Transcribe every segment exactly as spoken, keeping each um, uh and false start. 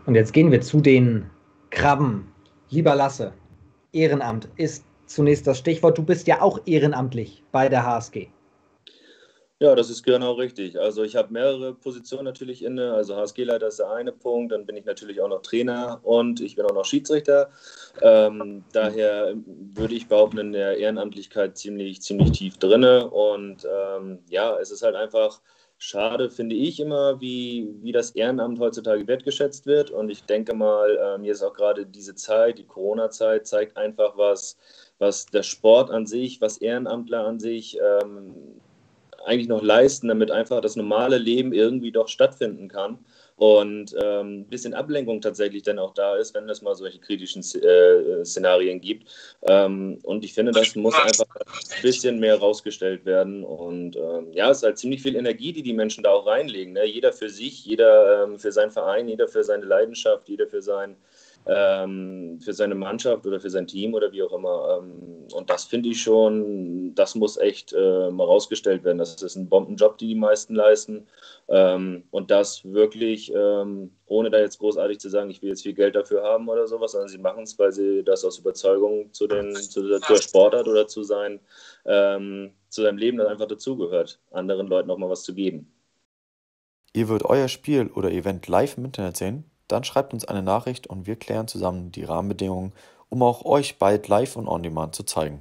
Und jetzt gehen wir zu den Krabben. Lieber Lasse, Ehrenamt ist zunächst das Stichwort. Du bist ja auch ehrenamtlich bei der H S G. Ja, das ist genau richtig. Also ich habe mehrere Positionen natürlich inne. Also H S G-Leiter ist der eine Punkt, dann bin ich natürlich auch noch Trainer und ich bin auch noch Schiedsrichter. Ähm, daher würde ich behaupten, in der Ehrenamtlichkeit ziemlich, ziemlich tief drinne. Und ähm, ja, es ist halt einfach schade, finde ich immer, wie, wie das Ehrenamt heutzutage wertgeschätzt wird. Und ich denke mal, ähm, jetzt auch gerade diese Zeit, die Corona-Zeit, zeigt einfach, was, was der Sport an sich, was Ehrenamtler an sich ähm, eigentlich noch leisten, damit einfach das normale Leben irgendwie doch stattfinden kann und ähm, ein bisschen Ablenkung tatsächlich dann auch da ist, wenn es mal solche kritischen äh, Szenarien gibt. Ähm, und ich finde, das muss einfach ein bisschen mehr rausgestellt werden. Und ähm, ja, es ist halt ziemlich viel Energie, die die Menschen da auch reinlegen. Ne? Jeder für sich, jeder ähm, für seinen Verein, jeder für seine Leidenschaft, jeder für sein ähm, für seine Mannschaft oder für sein Team oder wie auch immer. Ähm, und das finde ich schon, das muss echt äh, mal rausgestellt werden. Das ist ein Bombenjob, die die meisten leisten. Ähm, und das wirklich, ähm, ohne da jetzt großartig zu sagen, ich will jetzt viel Geld dafür haben oder sowas, sondern sie machen es, weil sie das aus Überzeugung zu, den, zu, der, zu der Sportart oder zu, sein, ähm, zu seinem Leben dann einfach dazugehört, anderen Leuten auch mal was zu geben. Ihr wollt euer Spiel oder Event live im Internet sehen? Dann schreibt uns eine Nachricht und wir klären zusammen die Rahmenbedingungen, um auch euch bald live und on demand zu zeigen.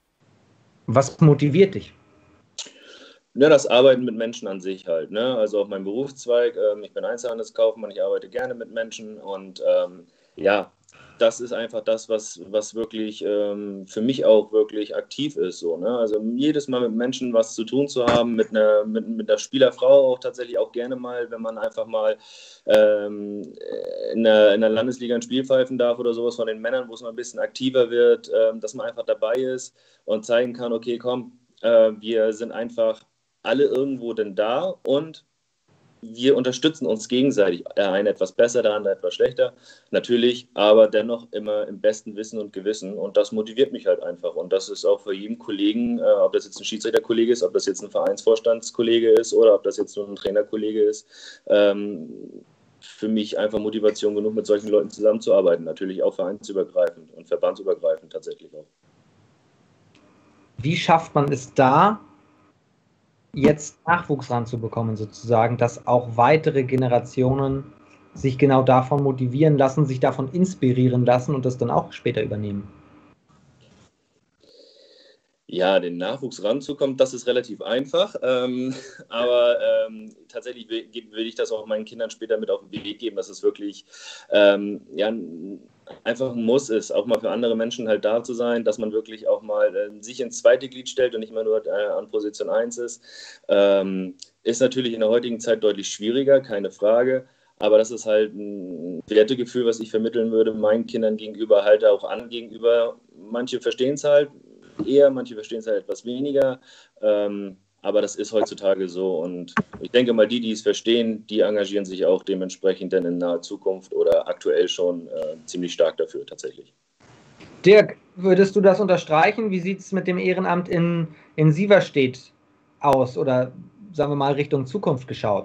Was motiviert dich? Ja, das Arbeiten mit Menschen an sich halt. Ne? Also auch mein Berufszweig. Ähm, ich bin Einzelhandelskaufmann, ich arbeite gerne mit Menschen und ähm, ja, das ist einfach das, was, was wirklich ähm, für mich auch wirklich aktiv ist. So, ne? Also jedes Mal mit Menschen was zu tun zu haben, mit einer, mit, mit einer Spielerfrau auch tatsächlich auch gerne mal, wenn man einfach mal ähm, in, der, in der Landesliga ein Spiel pfeifen darf oder sowas von den Männern, wo es mal ein bisschen aktiver wird, ähm, dass man einfach dabei ist und zeigen kann, okay, komm, äh, wir sind einfach alle irgendwo denn da und wir unterstützen uns gegenseitig. Der eine etwas besser, der andere etwas schlechter, natürlich, aber dennoch immer im besten Wissen und Gewissen und das motiviert mich halt einfach und das ist auch für jeden Kollegen, äh, ob das jetzt ein Schiedsrichterkollege ist, ob das jetzt ein Vereinsvorstandskollege ist oder ob das jetzt nur ein Trainerkollege ist, ähm, für mich einfach Motivation genug, mit solchen Leuten zusammenzuarbeiten, natürlich auch vereinsübergreifend und verbandsübergreifend tatsächlich auch. Wie schafft man es da, jetzt Nachwuchs ranzubekommen, sozusagen, dass auch weitere Generationen sich genau davon motivieren lassen, sich davon inspirieren lassen und das dann auch später übernehmen? Ja, den Nachwuchs ranzukommen, das ist relativ einfach. Ähm, aber ähm, tatsächlich will, will ich das auch meinen Kindern später mit auf den Weg geben, dass es wirklich ähm, ja, einfach ein Muss ist, auch mal für andere Menschen halt da zu sein, dass man wirklich auch mal äh, sich ins zweite Glied stellt und nicht mehr nur äh, an Position eins ist. Ähm, ist natürlich in der heutigen Zeit deutlich schwieriger, keine Frage. Aber das ist halt ein Wertegefühl, was ich vermitteln würde, meinen Kindern gegenüber, halt auch an gegenüber. Manche verstehen es halt eher, manche verstehen es halt etwas weniger. Ähm, aber das ist heutzutage so. Und ich denke mal, die, die es verstehen, die engagieren sich auch dementsprechend dann in naher Zukunft oder aktuell schon äh, ziemlich stark dafür tatsächlich. Dirk, würdest du das unterstreichen? Wie sieht es mit dem Ehrenamt in, in Sieverstedt aus? Oder sagen wir mal Richtung Zukunft geschaut?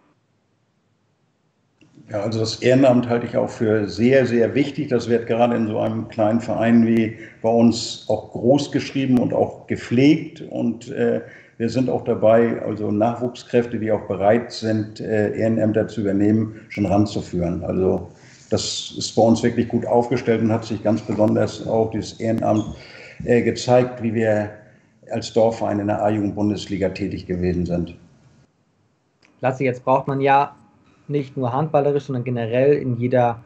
Ja, also das Ehrenamt halte ich auch für sehr, sehr wichtig. Das wird gerade in so einem kleinen Verein wie bei uns auch groß geschrieben und auch gepflegt. Und äh, wir sind auch dabei, also Nachwuchskräfte, die auch bereit sind, äh, Ehrenämter zu übernehmen, schon ranzuführen. Also das ist bei uns wirklich gut aufgestellt und hat sich ganz besonders auch dieses Ehrenamt äh, gezeigt, wie wir als Dorfverein in der A-Jugend-Bundesliga tätig gewesen sind. Lasse, jetzt braucht man ja nicht nur handballerisch, sondern generell in jeder,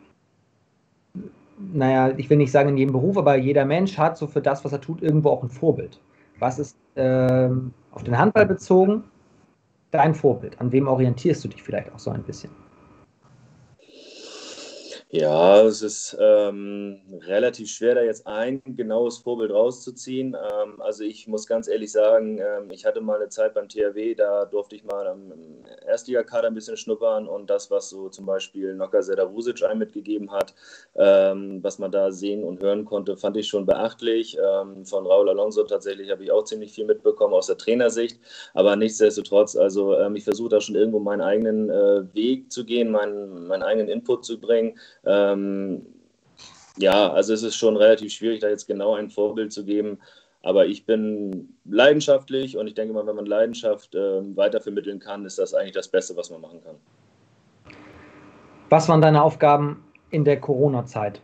naja, ich will nicht sagen in jedem Beruf, aber jeder Mensch hat so für das, was er tut, irgendwo auch ein Vorbild. Was ist ähm, auf den Handball bezogen dein Vorbild? An wem orientierst du dich vielleicht auch so ein bisschen? Ja, es ist ähm, relativ schwer, da jetzt ein genaues Vorbild rauszuziehen. Ähm, also ich muss ganz ehrlich sagen, ähm, ich hatte mal eine Zeit beim T H W, da durfte ich mal am im Erstligakader ein bisschen schnuppern und das, was so zum Beispiel Noka Sedavusic einem mitgegeben hat, ähm, was man da sehen und hören konnte, fand ich schon beachtlich. Ähm, von Raúl Alonso tatsächlich habe ich auch ziemlich viel mitbekommen aus der Trainersicht, aber nichtsdestotrotz, also ähm, ich versuche da schon irgendwo meinen eigenen äh, Weg zu gehen, meinen, meinen eigenen Input zu bringen. Ähm, ja, also es ist schon relativ schwierig, da jetzt genau ein Vorbild zu geben. Aber ich bin leidenschaftlich und ich denke mal, wenn man Leidenschaft äh, weitervermitteln kann, ist das eigentlich das Beste, was man machen kann. Was waren deine Aufgaben in der Corona-Zeit?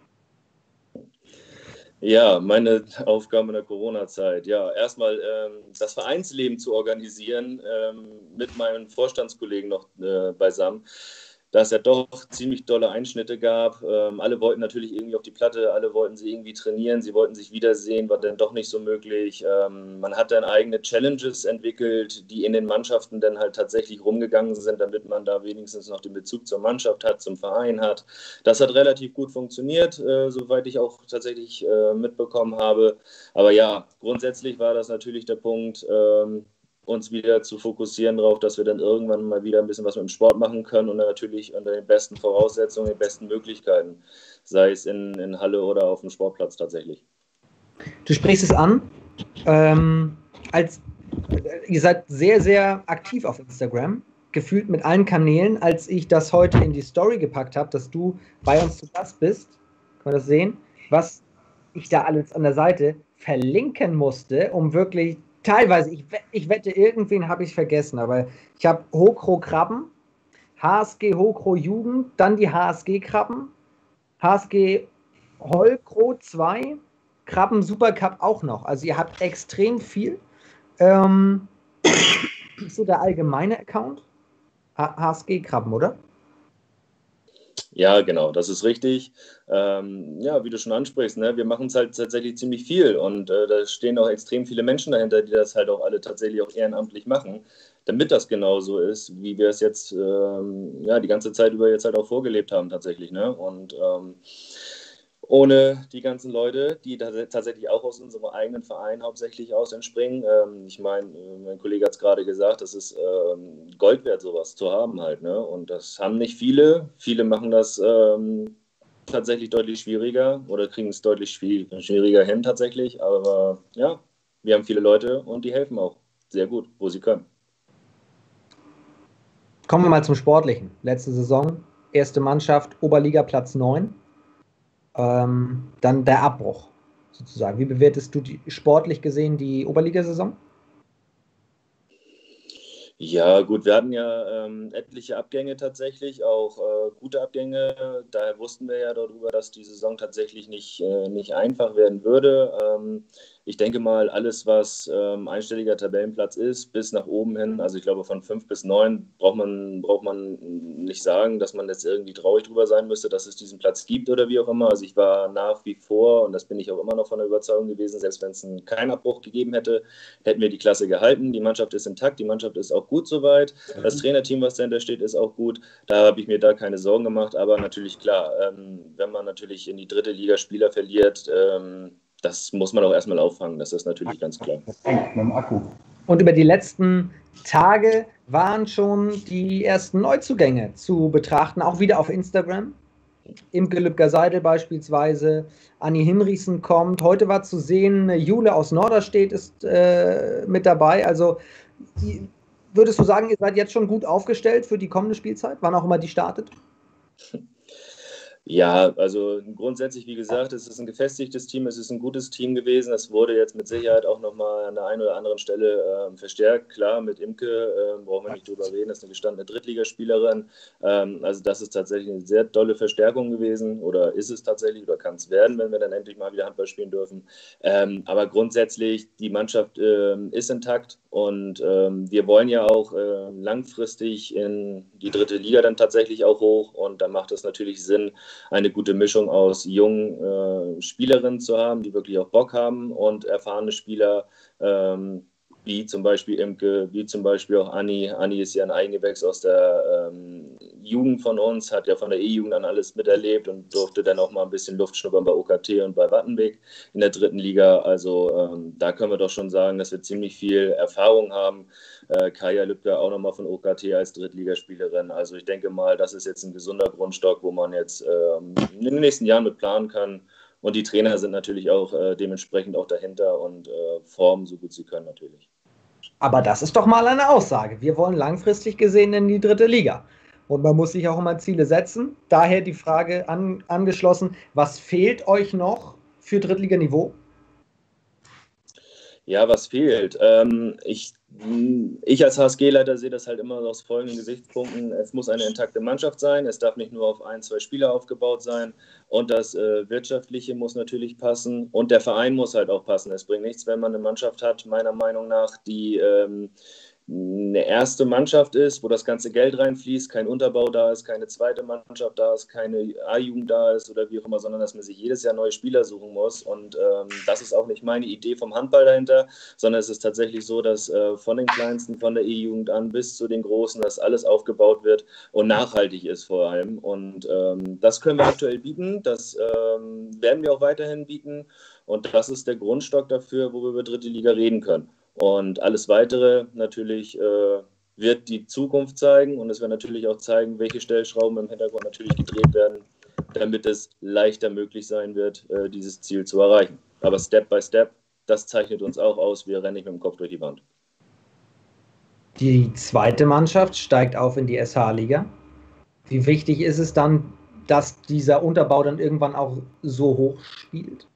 Ja, meine Aufgabe in der Corona-Zeit. Ja, erstmal ähm, das Vereinsleben zu organisieren ähm, mit meinen Vorstandskollegen noch äh, beisammen, da es ja doch ziemlich dolle Einschnitte gab. Ähm, alle wollten natürlich irgendwie auf die Platte, alle wollten sie irgendwie trainieren, sie wollten sich wiedersehen, war dann doch nicht so möglich. Ähm, man hat dann eigene Challenges entwickelt, die in den Mannschaften dann halt tatsächlich rumgegangen sind, damit man da wenigstens noch den Bezug zur Mannschaft hat, zum Verein hat. Das hat relativ gut funktioniert, äh, soweit ich auch tatsächlich äh, mitbekommen habe. Aber ja, grundsätzlich war das natürlich der Punkt, ähm, uns wieder zu fokussieren darauf, dass wir dann irgendwann mal wieder ein bisschen was mit dem Sport machen können und natürlich unter den besten Voraussetzungen, den besten Möglichkeiten, sei es in, in Halle oder auf dem Sportplatz tatsächlich. Du sprichst es an, ähm, als ihr seid sehr, sehr aktiv auf Instagram, gefühlt mit allen Kanälen. Als ich das heute in die Story gepackt habe, dass du bei uns zu Gast bist, kann man das sehen, was ich da alles an der Seite verlinken musste, um wirklich teilweise, ich, ich wette, irgendwen habe ich vergessen, aber ich habe Hokro Krabben, H S G Hokro Jugend, dann die H S G Krabben, H S G Holkro zwei, Krabben Supercup auch noch. Also ihr habt extrem viel. Ähm, so der allgemeine Account? H S G Krabben, oder? Ja, genau, das ist richtig. Ähm, ja, wie du schon ansprichst, ne, wir machen es halt tatsächlich ziemlich viel und äh, da stehen auch extrem viele Menschen dahinter, die das halt auch alle tatsächlich auch ehrenamtlich machen, damit das genauso ist, wie wir es jetzt ähm, ja, die ganze Zeit über jetzt halt auch vorgelebt haben tatsächlich. Ne? Und ähm, ohne die ganzen Leute, die tatsächlich auch aus unserem eigenen Verein hauptsächlich aus entspringen. Ähm, ich meine, mein Kollege hat es gerade gesagt, das ist ähm, Gold wert, sowas zu haben halt. Ne? Und das haben nicht viele. Viele machen das ähm, tatsächlich deutlich schwieriger oder kriegen es deutlich schwieriger hin tatsächlich. Aber ja, wir haben viele Leute und die helfen auch sehr gut, wo sie können. Kommen wir mal zum Sportlichen. Letzte Saison, erste Mannschaft, Oberliga Platz neun. Ähm, dann der Abbruch sozusagen. Wie bewertest du die, sportlich gesehen die Oberligasaison? Ja, gut, wir hatten ja ähm, etliche Abgänge tatsächlich, auch äh, gute Abgänge. Daher wussten wir ja darüber, dass die Saison tatsächlich nicht, äh, nicht einfach werden würde. Ähm, ich denke mal, alles, was ähm, einstelliger Tabellenplatz ist, bis nach oben hin, also ich glaube von fünf bis neun, braucht man, braucht man nicht sagen, dass man jetzt irgendwie traurig drüber sein müsste, dass es diesen Platz gibt oder wie auch immer. Also ich war nach wie vor, und das bin ich auch immer noch von der Überzeugung gewesen, selbst wenn es keinen Abbruch gegeben hätte, hätten wir die Klasse gehalten. Die Mannschaft ist intakt, die Mannschaft ist auch gut soweit. Das Trainerteam, was dahinter steht, ist auch gut. Da habe ich mir da keine Sorgen gemacht. Aber natürlich klar, ähm, wenn man natürlich in die dritte Liga Spieler verliert, ähm, das muss man auch erstmal auffangen. Das ist natürlich ganz klar. Mit dem Akku. Und über die letzten Tage waren schon die ersten Neuzugänge zu betrachten, auch wieder auf Instagram. Imke Lübcker-Seidel beispielsweise, Anni Hinrichsen kommt. Heute war zu sehen, Jule aus Norderstedt ist äh, mit dabei. Also würdest du sagen, ihr seid jetzt schon gut aufgestellt für die kommende Spielzeit, wann auch immer die startet? Ja, also grundsätzlich, wie gesagt, es ist ein gefestigtes Team, es ist ein gutes Team gewesen. Es wurde jetzt mit Sicherheit auch nochmal an der einen oder anderen Stelle ähm, verstärkt. Klar, mit Imke ähm, brauchen wir nicht drüber reden, das ist eine gestandene Drittligaspielerin. Ähm, also das ist tatsächlich eine sehr tolle Verstärkung gewesen oder ist es tatsächlich oder kann es werden, wenn wir dann endlich mal wieder Handball spielen dürfen. Ähm, aber grundsätzlich, die Mannschaft ähm, ist intakt und ähm, wir wollen ja auch äh, langfristig in die dritte Liga dann tatsächlich auch hoch und da macht es natürlich Sinn, eine gute Mischung aus jungen äh, Spielerinnen zu haben, die wirklich auch Bock haben und erfahrene Spieler, ähm, wie zum Beispiel Imke, wie zum Beispiel auch Anni. Anni ist ja ein Eigengewächs aus der ähm, Jugend von uns, hat ja von der E-Jugend an alles miterlebt und durfte dann auch mal ein bisschen Luft schnuppern bei O K T und bei Wattenweg in der dritten Liga. Also ähm, da können wir doch schon sagen, dass wir ziemlich viel Erfahrung haben. Äh, Kaja Lübke auch nochmal von O K T als Drittligaspielerin. Also ich denke mal, das ist jetzt ein gesunder Grundstock, wo man jetzt ähm, in den nächsten Jahren mit planen kann. Und die Trainer sind natürlich auch äh, dementsprechend auch dahinter und äh, formen so gut sie können natürlich. Aber das ist doch mal eine Aussage. Wir wollen langfristig gesehen in die dritte Liga. Und man muss sich auch immer Ziele setzen. Daher die Frage an, angeschlossen, was fehlt euch noch für Drittliganiveau? Ja, was fehlt? Ähm, ich, ich als H S G-Leiter sehe das halt immer aus folgenden Gesichtspunkten. Es muss eine intakte Mannschaft sein. Es darf nicht nur auf ein, zwei Spieler aufgebaut sein. Und das äh, Wirtschaftliche muss natürlich passen. Und der Verein muss halt auch passen. Es bringt nichts, wenn man eine Mannschaft hat, meiner Meinung nach, die ähm, eine erste Mannschaft ist, wo das ganze Geld reinfließt, kein Unterbau da ist, keine zweite Mannschaft da ist, keine A-Jugend da ist oder wie auch immer, sondern dass man sich jedes Jahr neue Spieler suchen muss. Und ähm, das ist auch nicht meine Idee vom Handball dahinter, sondern es ist tatsächlich so, dass äh, von den Kleinsten, von der E-Jugend an bis zu den Großen, dass alles aufgebaut wird und nachhaltig ist vor allem. Und ähm, das können wir aktuell bieten, das ähm, werden wir auch weiterhin bieten. Und das ist der Grundstock dafür, wo wir über dritte Liga reden können. Und alles Weitere natürlich äh, wird die Zukunft zeigen und es wird natürlich auch zeigen, welche Stellschrauben im Hintergrund natürlich gedreht werden, damit es leichter möglich sein wird, äh, dieses Ziel zu erreichen. Aber Step by Step, das zeichnet uns auch aus, wir rennen nicht mit dem Kopf durch die Wand. Die zweite Mannschaft steigt auf in die S H-Liga. Wie wichtig ist es dann, dass dieser Unterbau dann irgendwann auch so hoch spielt?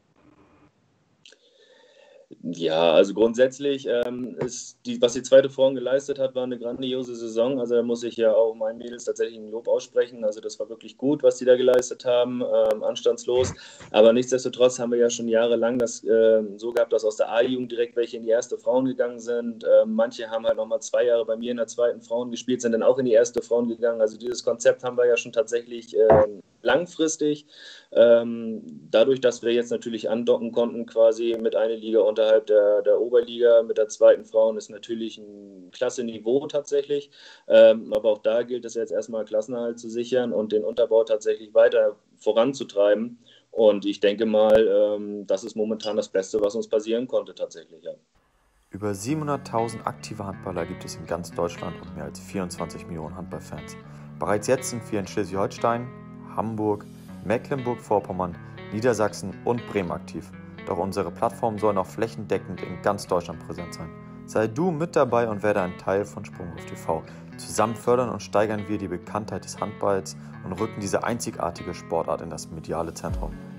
Ja, also grundsätzlich ähm, ist die, was die zweite Frauen geleistet hat, war eine grandiose Saison. Also da muss ich ja auch meinen Mädels tatsächlich ein Lob aussprechen. Also das war wirklich gut, was die da geleistet haben, ähm, anstandslos. Aber nichtsdestotrotz haben wir ja schon jahrelang das äh, so gehabt, dass aus der A-Jugend direkt welche in die erste Frauen gegangen sind. Ähm, manche haben halt nochmal zwei Jahre bei mir in der zweiten Frauen gespielt, sind dann auch in die erste Frauen gegangen. Also dieses Konzept haben wir ja schon tatsächlich äh, langfristig. Ähm, dadurch, dass wir jetzt natürlich andocken konnten quasi mit einer Liga unterhalb der, der Oberliga, mit der zweiten Frauen, ist natürlich ein klasse Niveau tatsächlich. Ähm, aber auch da gilt es jetzt erstmal Klassenerhalt zu sichern und den Unterbau tatsächlich weiter voranzutreiben. Und ich denke mal, ähm, das ist momentan das Beste, was uns passieren konnte tatsächlich. Ja. Über siebenhunderttausend aktive Handballer gibt es in ganz Deutschland und mehr als vierundzwanzig Millionen Handballfans. Bereits jetzt sind wir in Schleswig-Holstein, Hamburg, Mecklenburg-Vorpommern, Niedersachsen und Bremen aktiv. Doch unsere Plattform soll noch flächendeckend in ganz Deutschland präsent sein. Sei du mit dabei und werde ein Teil von Sprungwurf T V. Zusammen fördern und steigern wir die Bekanntheit des Handballs und rücken diese einzigartige Sportart in das mediale Zentrum.